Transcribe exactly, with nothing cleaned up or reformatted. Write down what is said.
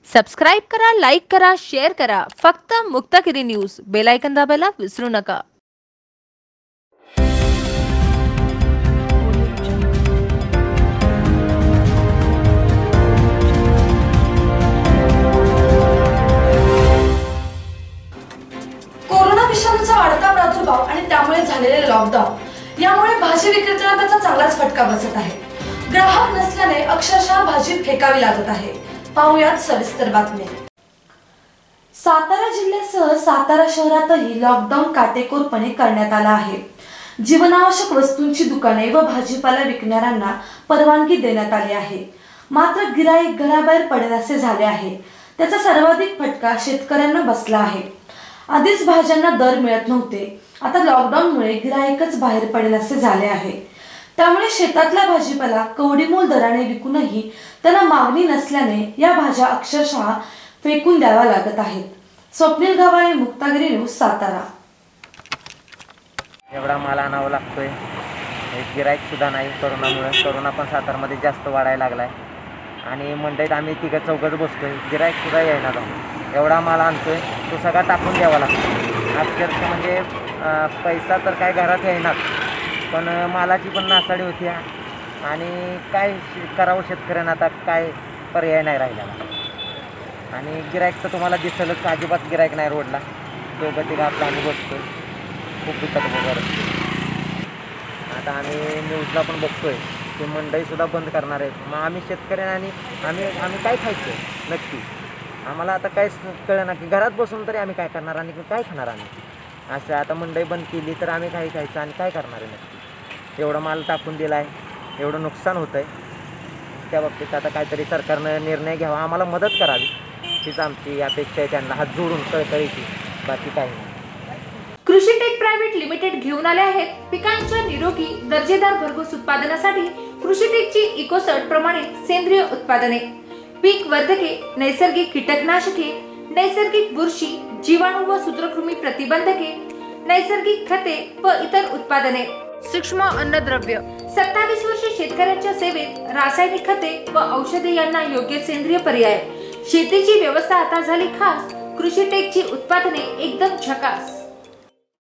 Subscribe करा, like करा, share करा. फक्त मुक्तागिरी न्यूज. बेल आयकॉन दाबायला विसरू नका. कोरोना विषाणूचा वाढता प्रादुर्भाव आणि त्यामुळे झालेले लॉकडाऊन यामुळे भाजी विक्रेत्यांना त्याचा चांगलाच फटका बसत आहे. ग्राहक नसल्याने अक्षरशः भाजी फेकावी लागत आहे. पाहुयात सविस्तर बातमी. सातारा जिल्ह्यासह सातारा शहरातही लॉकडाऊन काटेकोरपणे करण्यात आला आहे. जीवनावश्यक वस्तूंची दुकाने व भाजीपाला विकणाऱ्यांना परवानगी देण्यात आली आहे. मात्र गिराईक घराबाहेर पडण्याचे झाले आहे. त्याचा सर्वाधिक फटका शेतकऱ्यांना बसला आहे. आधीच भाज्यांना दर मिळत नव्हते, आता लॉकडाऊनमुळे गिराईकच बाहेर पडण्याचे झाले आहे. त्यामुळे शेतातला भाजीपाला कवडीमोल दराने विकूनही त्यांना मागणी नसल्याने या भाज्या अक्षरशः फेकून द्याव्या लागत आहेत. स्वप्नील गव्हाणे, मुक्तागिरी न्यूज, सातारा. एवढा माल आणावा लागतोय. एक गिराईक सुद्धा नाही कोरोनामुळे. कोरोना पण सातारमध्ये जास्त वाढायला लागलाय आणि मंडईत आम्ही तिघं चौघच बसतोय. गिराईक सुद्धा येणार आहोत. एवढा माल आणतोय तो सगळा टाकून द्यावा लागतो. अक्षरशः म्हणजे पैसा तर काय घरात येणार, पण मालाची पण नासाडी होती आणि काय करावं शेतकऱ्यांना, आता काय पर्याय नाही राहिलेला. आणि गिराईक तर तुम्हाला दिसेलच, अजिबात गिराईक नाही रोडला. दोघं तिघं आपलं आम्ही बसतोय. खूप दुखत वगैरे. आता आम्ही न्यूजला पण बघतोय की मंडईसुद्धा बंद करणार आहेत. मग आम्ही शेतकऱ्यांनी आम्ही आम्ही काय खायचं नक्की? आम्हाला आता काहीच कळलं ना की घरात बसून तरी आम्ही काय करणार आणि काय खाणार आम्ही. असं आता मंडई बंद केली तर आम्ही काही खायचं आणि काय करणार आहे नक्की? एवढं माल टाकून दिला आहे, एवढं नुकसान होतं आहे. त्या बाबतीत आता काहीतरी सरकारनं निर्णय घ्यावा, आम्हाला मदत करावी, हीच आमची अपेक्षा आहे. त्यांना हात जोडून कळकळीची, बाकी काही नाही. कृषी टेक प्रायव्हेट लिमिटेड घेऊन आले आहेत पिकांच्या निरोगी दर्जेदार भरघोस उत्पादनासाठी कृषी टेकची इकोसर्ट प्रमाणित सेंद्रिय उत्पादने, पीक वर्धके, नैसर्गिक कीटकनाशके, नैसर्गिक बुरशी, जीवाणू व सूत्रकृमी प्रतिबंधके, नैसर्गिक खते व इतर उत्पादने, सूक्ष्म अन्नद्रव्य. सत्तावीस वर्षे शेतकऱ्यांच्या सेवेत. रासायनिक खते व औषधे यांना योग्य सेंद्रिय पर्याय. शेतीची व्यवस्था आता झाली खास. कृषी टेकची उत्पादने एकदम झकास.